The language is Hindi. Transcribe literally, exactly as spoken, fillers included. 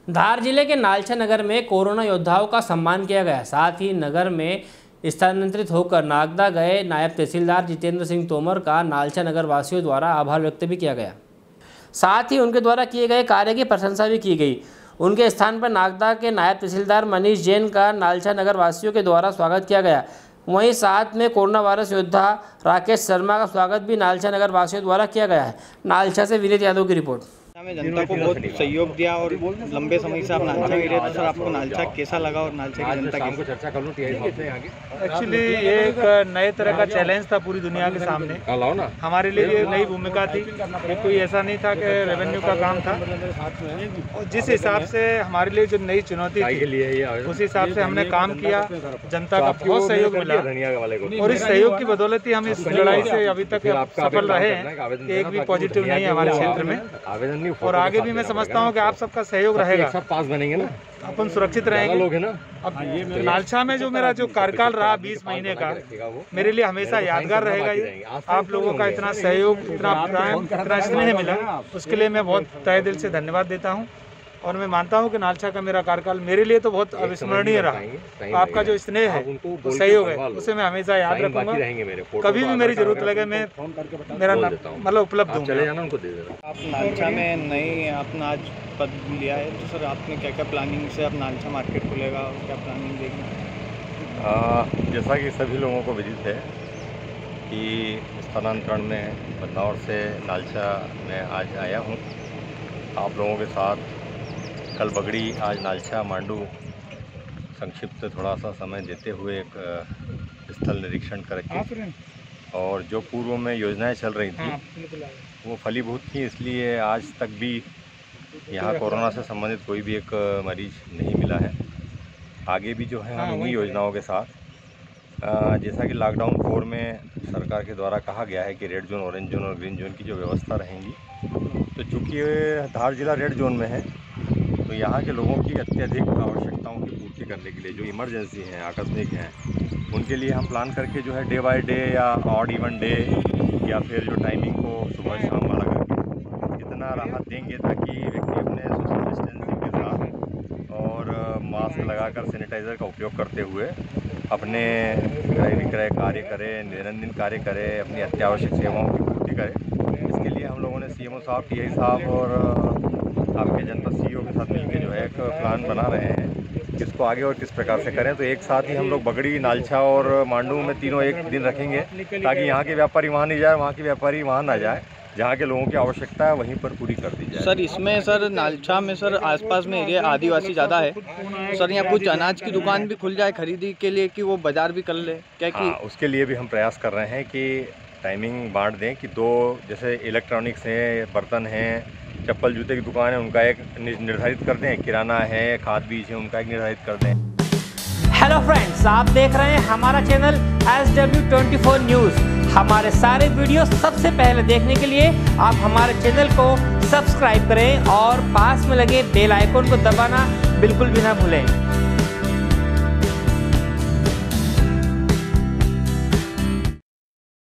धार जिले के नालछा नगर में कोरोना योद्धाओं का सम्मान किया गया। साथ ही नगर में स्थानांतरित होकर नागदा गए नायब तहसीलदार जितेंद्र सिंह तोमर का नालछा नगर वासियों द्वारा आभार व्यक्त भी किया गया। साथ ही उनके द्वारा किए गए कार्य की प्रशंसा भी की गई। उनके स्थान पर नागदा के नायब तहसीलदार मनीष जैन का नालछा नगर वासियों के द्वारा स्वागत किया गया। वहीं साथ में कोरोना वायरस योद्धा राकेश शर्मा का स्वागत भी नालछा नगर वासियों द्वारा किया गया है। नालछा से विनीत यादव की रिपोर्ट। में जनता को बहुत सहयोग दिया और लंबे समय से आप नालछा में रहे, तो सर आपको नालछा कैसा लगा और नालछा की जनता की चर्चा कर लूँ। एक्चुअली ये एक नए तरह का चैलेंज था पूरी दुनिया के सामने। हमारे लिए ये नई भूमिका थी। ये कोई ऐसा नहीं था कि रेवेन्यू का काम था। और जिस हिसाब से हमारे लिए जो नई चुनौती थी उस हिसाब से हमने काम किया। जनता का बहुत सहयोग मिला और इस सहयोग की बदौलत ही हम इस लड़ाई से अभी तक सफल रहे हैं। एक भी पॉजिटिव नहीं है हमारे क्षेत्र में और आगे भी मैं समझता हूँ कि आप सबका सहयोग रहेगा। सब पास बनेंगे ना, अपन सुरक्षित रहेंगे। लोग है ना। अब नालछा में जो मेरा जो कार्यकाल रहा बीस महीने का, मेरे लिए हमेशा यादगार रहेगा। ये आप लोगों का इतना सहयोग, इतना प्रेम, इतना स्नेह मिला, उसके लिए मैं बहुत तहे दिल से धन्यवाद देता हूँ। और मैं मानता हूँ कि नालछा का मेरा कार्यकाल मेरे लिए तो बहुत अविस्मरणीय रहा। आपका जो स्नेह है, तो सहयोग है, उसे मैं हमेशा याद रखूंगा। कभी भी मेरी जरूरत लगे मैं मेरा मतलब उपलब्ध हूँ। आप नालछा में नई आपने आज पद लिया है, तो सर आपने क्या क्या प्लानिंग से आप नालछा मार्केट खुलेगा और क्या प्लानिंग देगी? जैसा कि सभी लोगों को विदित है कि स्थानांतरण में बदनौर से नालछा में आज आया हूँ आप लोगों के साथ। कल बगड़ी, आज नालछा मांडू संक्षिप्त थोड़ा सा समय देते हुए एक स्थल निरीक्षण करके, और जो पूर्व में योजनाएं चल रही थी वो फलीभूत थी, इसलिए आज तक भी यहाँ कोरोना से संबंधित कोई भी एक मरीज नहीं मिला है। आगे भी जो है हम इन्हीं योजनाओं के साथ, जैसा कि लॉकडाउन फोर में सरकार के द्वारा कहा गया है कि रेड जोन, ऑरेंज जोन और ग्रीन जोन की जो व्यवस्था रहेंगी, तो चूँकि धार जिला रेड जोन में है तो यहाँ के लोगों की अत्यधिक आवश्यकताओं की पूर्ति करने के लिए जो इमरजेंसी हैं, आकस्मिक हैं, उनके लिए हम प्लान करके जो है डे बाय डे या ऑड इवन डे या फिर जो टाइमिंग को सुबह शाम वाला करके इतना राहत देंगे ताकि व्यक्ति अपने सोशल डिस्टेंसिंग के साथ और मास्क लगाकर सैनिटाइज़र का उपयोग करते हुए अपने क्रय विक्रय कार्य करे, दैनंदिन कार्य करे, अपनी अत्यावश्यक सेवाओं की पूर्ति करे। इसके लिए हम लोगों ने सी एम ओ साहब, टी आई साहब और आपके जनपद सी ई ओ के साथ मिलकर जो है एक प्लान बना रहे हैं किसको आगे और किस प्रकार से करें। तो एक साथ ही हम लोग बगड़ी, नालछा और मांडू में तीनों एक दिन रखेंगे ताकि यहाँ के व्यापारी वहाँ नहीं जाए, वहाँ के व्यापारी वहाँ ना जाए। जहाँ के लोगों की आवश्यकता है वहीं पर पूरी कर दी जाए। सर इसमें सर नालछा में सर आसपास में एरिया आदिवासी ज़्यादा है, सर यहाँ कुछ अनाज की दुकान भी खुल जाए खरीदी के लिए कि वो बाज़ार भी कर ले क्या कि? हाँ, उसके लिए भी हम प्रयास कर रहे हैं कि टाइमिंग बांट दें कि दो, जैसे इलेक्ट्रॉनिक्स हैं, बर्तन हैं, चप्पल जूते की दुकान है, उनका एक निर्धारित कर दें, किराना है, खाद बीज है, उनका एक निर्धारित कर दें। हेलो फ्रेंड्स, आप देख रहे हैं हमारा channel S W twenty four news. हमारे सारे वीडियो सबसे पहले देखने के लिए आप हमारे चैनल को सब्सक्राइब करें और पास में लगे बेल आइकन को दबाना बिल्कुल भी ना भूलें।